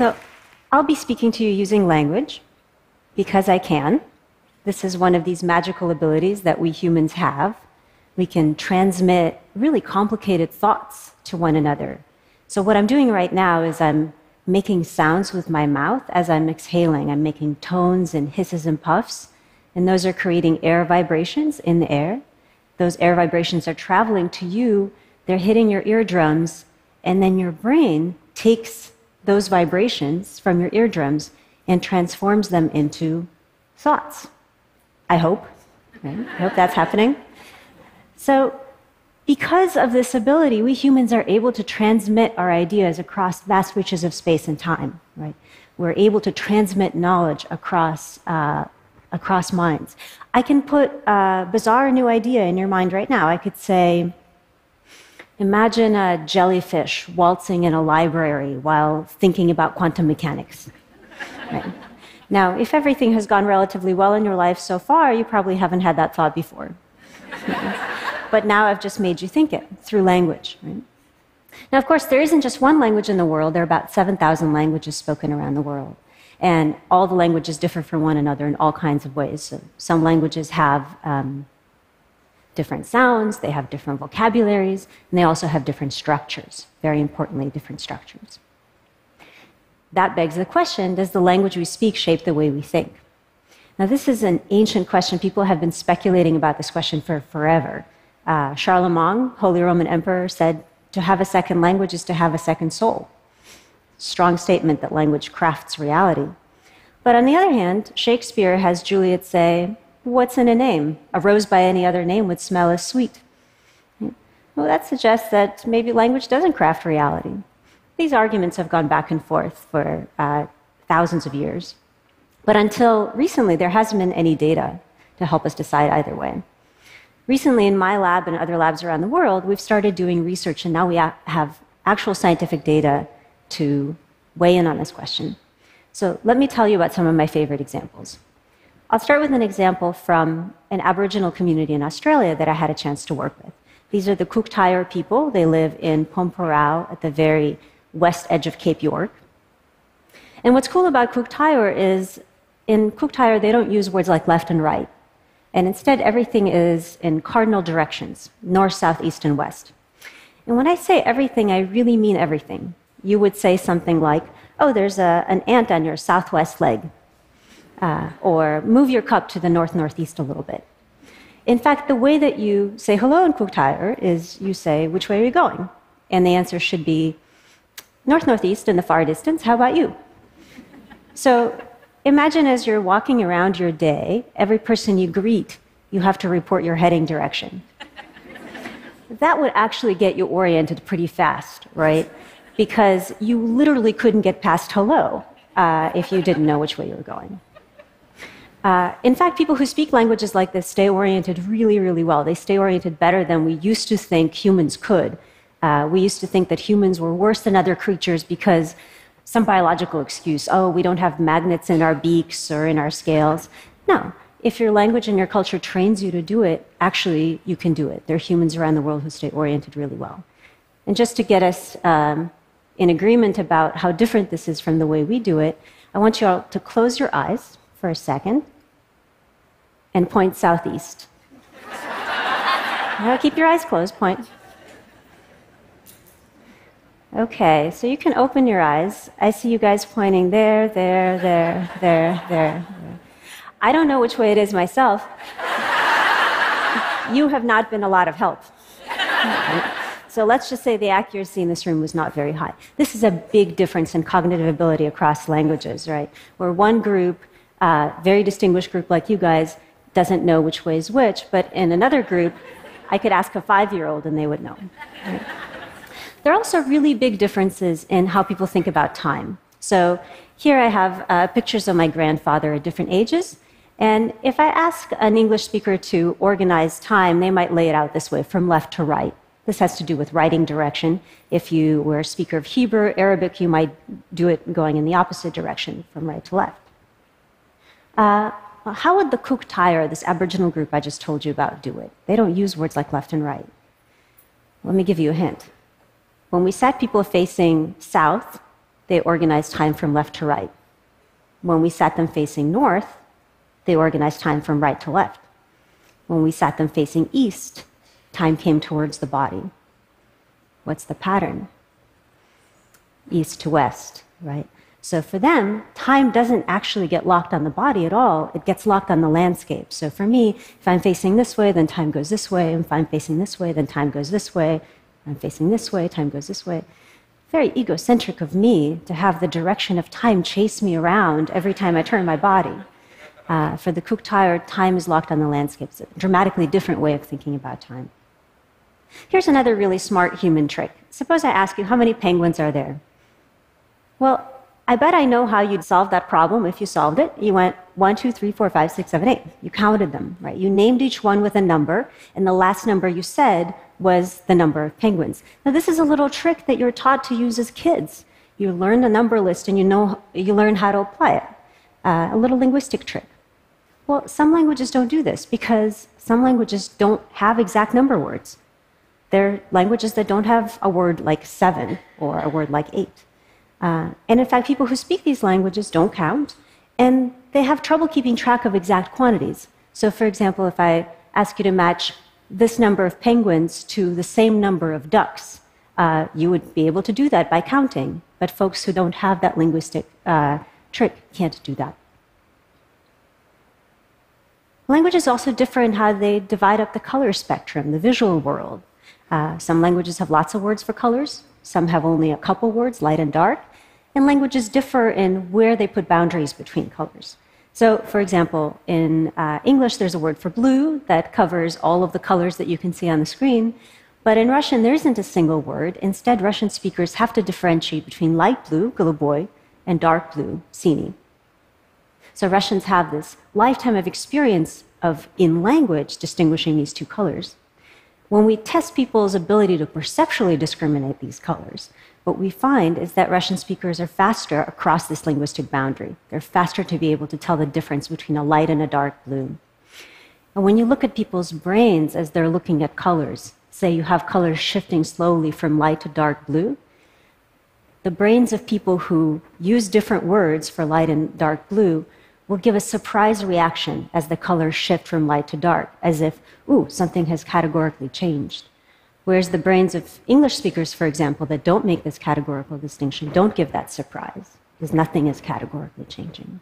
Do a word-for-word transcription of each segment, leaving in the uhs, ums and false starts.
So I'll be speaking to you using language because I can. This is one of these magical abilities that we humans have. We can transmit really complicated thoughts to one another. So what I'm doing right now is I'm making sounds with my mouth as I'm exhaling. I'm making tones and hisses and puffs, and those are creating air vibrations in the air. Those air vibrations are traveling to you, they're hitting your eardrums, and then your brain takes those vibrations from your eardrums and transforms them into thoughts. I hope. Right? I hope that's happening. So, because of this ability, we humans are able to transmit our ideas across vast reaches of space and time. Right? We're able to transmit knowledge across, uh, across minds. I can put a bizarre new idea in your mind right now. I could say, imagine a jellyfish waltzing in a library while thinking about quantum mechanics. Right? Now, if everything has gone relatively well in your life so far, you probably haven't had that thought before. But now I've just made you think it through language. Right? Now, of course, there isn't just one language in the world. There are about seven thousand languages spoken around the world. And all the languages differ from one another in all kinds of ways. So some languages have um, different sounds, they have different vocabularies, and they also have different structures, very importantly, different structures. That begs the question, does the language we speak shape the way we think? Now, this is an ancient question. People have been speculating about this question for forever. Uh, Charlemagne, Holy Roman Emperor, said, to have a second language is to have a second soul. Strong statement that language crafts reality. But on the other hand, Shakespeare has Juliet say, what's in a name? A rose by any other name would smell as sweet. Well, that suggests that maybe language doesn't craft reality. These arguments have gone back and forth for uh, thousands of years. But until recently, there hasn't been any data to help us decide either way. Recently, in my lab and other labs around the world, we've started doing research, and now we have actual scientific data to weigh in on this question. So let me tell you about some of my favorite examples. I'll start with an example from an Aboriginal community in Australia that I had a chance to work with. These are the Cook-Tire people. They live in Pomporao at the very west edge of Cape York. And what's cool about Cook-Tire is in Cook-Tire, they don't use words like left and right. And instead, everything is in cardinal directions, north, south, east, and west. And when I say everything, I really mean everything. You would say something like, oh, there's a, an ant on your southwest leg. Uh, or move your cup to the north-northeast a little bit. In fact, the way that you say hello in Cook-Tire is you say, which way are you going? And the answer should be north-northeast in the far distance. How about you? So imagine as you're walking around your day, every person you greet, you have to report your heading direction. That would actually get you oriented pretty fast, right? Because you literally couldn't get past hello uh, if you didn't know which way you were going. Uh, in fact, people who speak languages like this stay oriented really, really well. They stay oriented better than we used to think humans could. Uh, we used to think that humans were worse than other creatures because some biological excuse, oh, we don't have magnets in our beaks or in our scales. No, if your language and your culture trains you to do it, actually, you can do it. There are humans around the world who stay oriented really well. And just to get us um, in agreement about how different this is from the way we do it, I want you all to close your eyes for a second and point southeast. Now keep your eyes closed, point. Okay, so you can open your eyes. I see you guys pointing there, there, there, there, there. I don't know which way it is myself. You have not been a lot of help. So let's just say the accuracy in this room was not very high. This is a big difference in cognitive ability across languages, right? Where one group, uh, very distinguished group like you guys, doesn't know which way is which, but in another group, I could ask a five-year-old and they would know. Right? There are also really big differences in how people think about time. So here I have uh, pictures of my grandfather at different ages, and if I ask an English speaker to organize time, they might lay it out this way, from left to right. This has to do with writing direction. If you were a speaker of Hebrew, Arabic, you might do it going in the opposite direction, from right to left. Uh, Well, how would the Cook-Tire, this Aboriginal group I just told you about, do it? They don't use words like left and right. Let me give you a hint. When we sat people facing south, they organized time from left to right. When we sat them facing north, they organized time from right to left. When we sat them facing east, time came towards the body. What's the pattern? East to west, right? So for them, time doesn't actually get locked on the body at all. It gets locked on the landscape. So for me, if I'm facing this way, then time goes this way. And if I'm facing this way, then time goes this way. If I'm facing this way, time goes this way. Very egocentric of me to have the direction of time chase me around every time I turn my body. Uh, for the Kuuk-Thaayorre, time is locked on the landscape. It's a dramatically different way of thinking about time. Here's another really smart human trick. Suppose I ask you, how many penguins are there? Well, I bet I know how you'd solve that problem if you solved it. You went one, two, three, four, five, six, seven, eight. You counted them, right? You named each one with a number, and the last number you said was the number of penguins. Now, this is a little trick that you're taught to use as kids. You learn the number list, and you know you learn how to apply it. Uh, a little linguistic trick. Well, some languages don't do this because some languages don't have exact number words. They're languages that don't have a word like seven or a word like eight. Uh, and in fact, people who speak these languages don't count, and they have trouble keeping track of exact quantities. So for example, if I ask you to match this number of penguins to the same number of ducks, uh, you would be able to do that by counting. But folks who don't have that linguistic uh, trick can't do that. Languages also differ in how they divide up the color spectrum, the visual world. Uh, some languages have lots of words for colors. Some have only a couple words, light and dark. And languages differ in where they put boundaries between colors. So, for example, in uh, English, there's a word for blue that covers all of the colors that you can see on the screen. But in Russian, there isn't a single word. Instead, Russian speakers have to differentiate between light blue, голубой, and dark blue, синий. So Russians have this lifetime of experience of, in language, distinguishing these two colors. When we test people's ability to perceptually discriminate these colors, what we find is that Russian speakers are faster across this linguistic boundary. They're faster to be able to tell the difference between a light and a dark blue. And when you look at people's brains as they're looking at colors, say you have colors shifting slowly from light to dark blue, the brains of people who use different words for light and dark blue will give a surprise reaction as the colors shift from light to dark, as if, ooh, something has categorically changed. Whereas the brains of English speakers, for example, that don't make this categorical distinction, don't give that surprise, because nothing is categorically changing.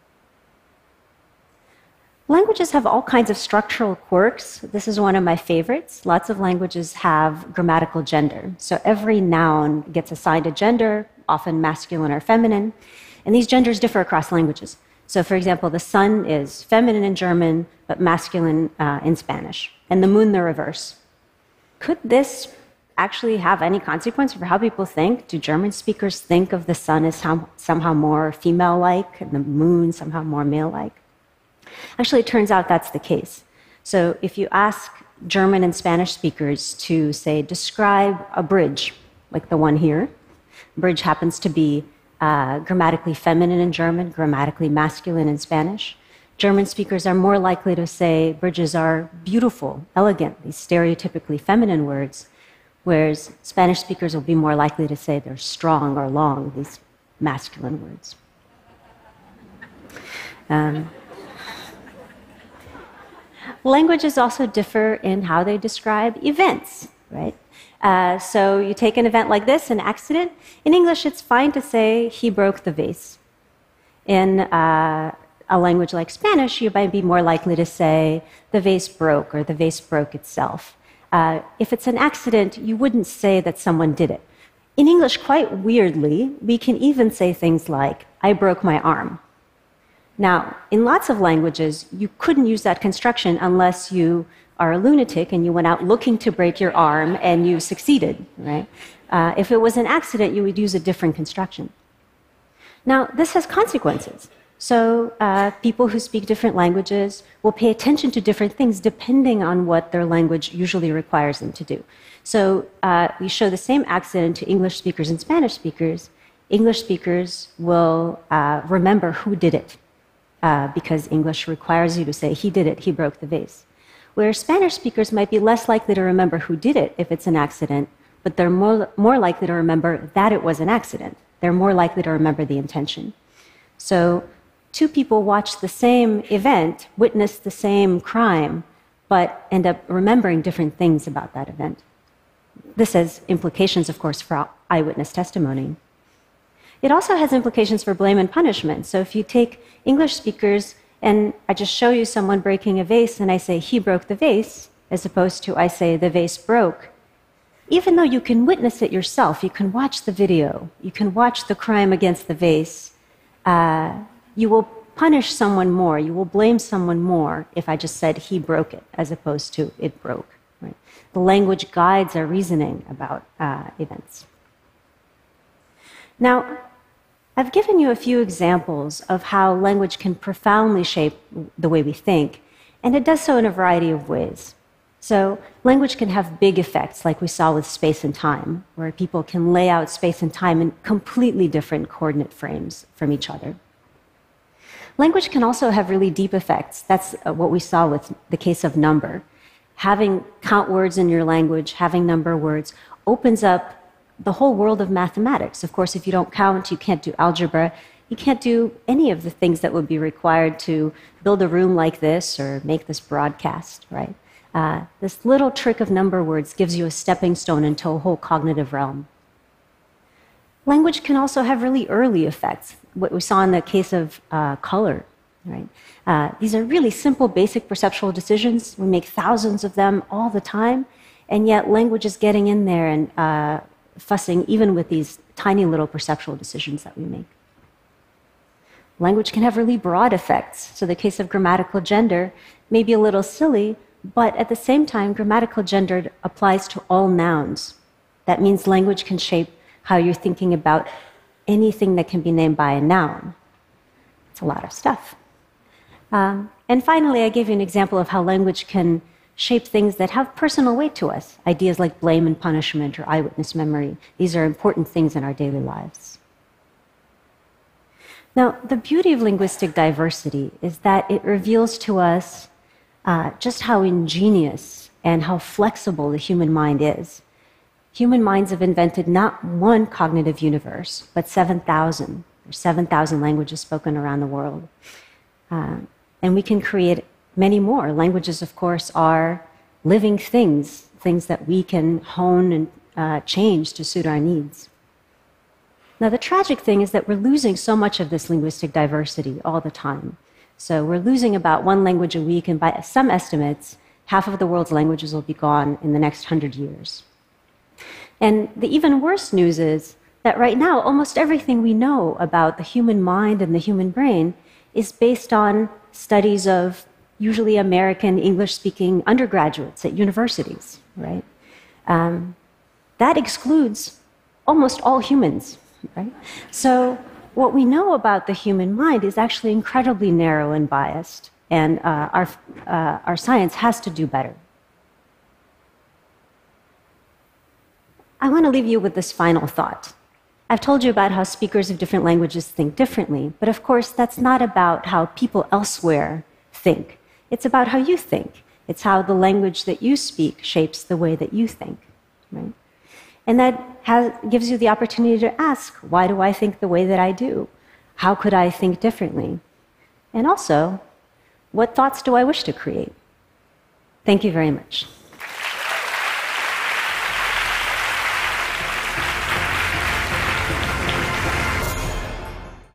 Languages have all kinds of structural quirks. This is one of my favorites. Lots of languages have grammatical gender. So every noun gets assigned a gender, often masculine or feminine, and these genders differ across languages. So, for example, the sun is feminine in German, but masculine uh, in Spanish, and the moon the reverse. Could this actually have any consequence for how people think? Do German speakers think of the sun as somehow more female-like, and the moon somehow more male-like? Actually, it turns out that's the case. So if you ask German and Spanish speakers to, say, describe a bridge, like the one here, bridge happens to be uh, grammatically feminine in German, grammatically masculine in Spanish. German speakers are more likely to say bridges are beautiful, elegant, these stereotypically feminine words, whereas Spanish speakers will be more likely to say they're strong or long, these masculine words. Um, Languages also differ in how they describe events, right? Uh, so you take an event like this, an accident. In English, it's fine to say, he broke the vase. In uh, a language like Spanish, you might be more likely to say, the vase broke, or the vase broke itself. Uh, if it's an accident, you wouldn't say that someone did it. In English, quite weirdly, we can even say things like, I broke my arm. Now, in lots of languages, you couldn't use that construction unless you are a lunatic and you went out looking to break your arm and you succeeded, right? Uh, if it was an accident, you would use a different construction. Now, this has consequences. So uh, people who speak different languages will pay attention to different things depending on what their language usually requires them to do. So uh, we show the same accident to English speakers and Spanish speakers. English speakers will uh, remember who did it. Uh, because English requires you to say, he did it, he broke the vase. Whereas Spanish speakers might be less likely to remember who did it if it's an accident, but they're more, more likely to remember that it was an accident. They're more likely to remember the intention. So two people watch the same event, witness the same crime, but end up remembering different things about that event. This has implications, of course, for eyewitness testimony. It also has implications for blame and punishment. So if you take English speakers and I just show you someone breaking a vase and I say, he broke the vase, as opposed to I say, the vase broke, even though you can witness it yourself, you can watch the video, you can watch the crime against the vase, uh, you will punish someone more, you will blame someone more if I just said he broke it, as opposed to it broke. Right? The language guides our reasoning about uh, events. Now, I've given you a few examples of how language can profoundly shape the way we think, and it does so in a variety of ways. So language can have big effects, like we saw with space and time, where people can lay out space and time in completely different coordinate frames from each other. Language can also have really deep effects. That's what we saw with the case of number. Having count words in your language, having number words, opens up the whole world of mathematics. Of course, if you don't count, you can't do algebra. You can't do any of the things that would be required to build a room like this or make this broadcast, right? Uh, this little trick of number words gives you a stepping stone into a whole cognitive realm. Language can also have really early effects, what we saw in the case of uh, color, right? Uh, these are really simple, basic perceptual decisions. We make thousands of them all the time, and yet language is getting in there and uh, fussing even with these tiny little perceptual decisions that we make. Language can have really broad effects. So the case of grammatical gender may be a little silly, but at the same time, grammatical gender applies to all nouns. That means language can shape how you're thinking about anything that can be named by a noun. It's a lot of stuff. Um, and finally, I gave you an example of how language can shape things that have personal weight to us. Ideas like blame and punishment or eyewitness memory. These are important things in our daily lives. Now, the beauty of linguistic diversity is that it reveals to us uh, just how ingenious and how flexible the human mind is. Human minds have invented not one cognitive universe, but seven thousand. There's seven thousand languages spoken around the world. Uh, and we can create many more. Languages, of course, are living things, things that we can hone and uh, change to suit our needs. Now, the tragic thing is that we're losing so much of this linguistic diversity all the time. So we're losing about one language a week, and by some estimates, half of the world's languages will be gone in the next hundred years. And the even worse news is that right now, almost everything we know about the human mind and the human brain is based on studies of usually American English-speaking undergraduates at universities, right? Um, that excludes almost all humans, right? So what we know about the human mind is actually incredibly narrow and biased, and uh, our, uh, our science has to do better. I want to leave you with this final thought. I've told you about how speakers of different languages think differently, but of course that's not about how people elsewhere think. It's about how you think. It's how the language that you speak shapes the way that you think, right? And that has, gives you the opportunity to ask, why do I think the way that I do? How could I think differently? And also, what thoughts do I wish to create? Thank you very much.